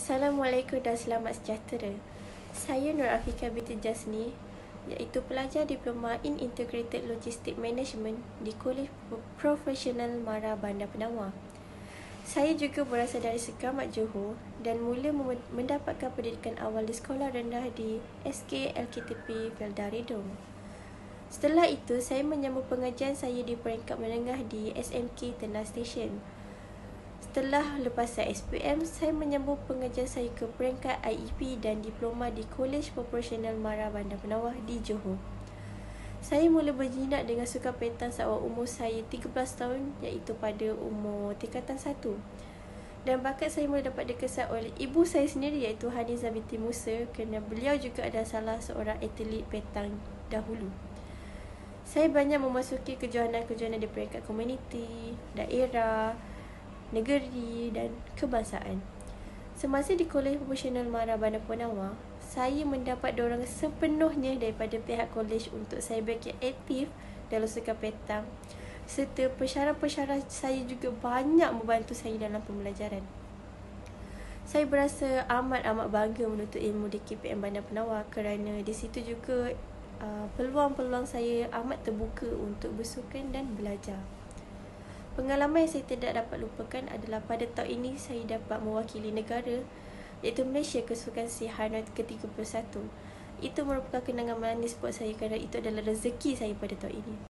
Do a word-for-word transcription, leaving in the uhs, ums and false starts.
Assalamualaikum dan selamat sejahtera. Saya Nur Afika binti Jasni, iaitu pelajar Diploma in Integrated Logistic Management di Kolej Profesional Mara Bandar Penawar. Saya juga berasal dari Sekamat Johor dan mula mendapatkan pendidikan awal di sekolah rendah di S K L K T P Felda Redong. Setelah itu, saya menyambung pengajian saya di peringkat menengah di S M K Ternate Station. Setelah lepasan S P M, saya menyambung pengajian saya ke peringkat I E P dan diploma di Kolej Profesional Mara Bandar Penawar di Johor. Saya mula berjinak dengan sukan petang saat umur saya tiga belas tahun, iaitu pada umur tingkatan satu. Dan bakat saya mula dapat dikesan oleh ibu saya sendiri, iaitu Haniza binti Musa, kerana beliau juga adalah salah seorang atlet petang dahulu. Saya banyak memasuki kejohanan-kejohanan di peringkat komuniti, daerah, negeri dan kebangsaan. Semasa di Kolej Profesional Mara Bandar Penawar, saya mendapat dorongan sepenuhnya daripada pihak kolej untuk saya berkait aktif dalam sukan petang, serta pensyarah-pensyarah saya juga banyak membantu saya dalam pembelajaran. Saya berasa amat-amat bangga menuntut ilmu di K P M Bandar Penawar kerana di situ juga uh, peluang-peluang saya amat terbuka untuk bersukan dan belajar. Pengalaman yang saya tidak dapat lupakan adalah pada tahun ini saya dapat mewakili negara, iaitu Malaysia ke Sukan SEA Hanoi ke tiga puluh satu. Itu merupakan kenangan manis buat saya kerana itu adalah rezeki saya pada tahun ini.